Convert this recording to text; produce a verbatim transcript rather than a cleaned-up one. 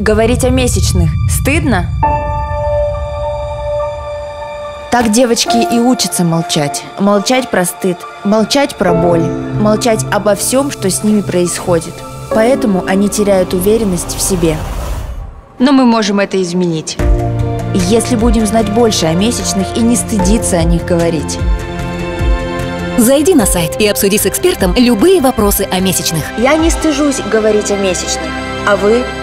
Говорить о месячных стыдно? Так девочки и учатся молчать. Молчать про стыд, молчать про боль, молчать обо всем, что с ними происходит. Поэтому они теряют уверенность в себе. Но мы можем это изменить, если будем знать больше о месячных и не стыдиться о них говорить. Зайди на сайт и обсуди с экспертом любые вопросы о месячных. Я не стыжусь говорить о месячных, а вы?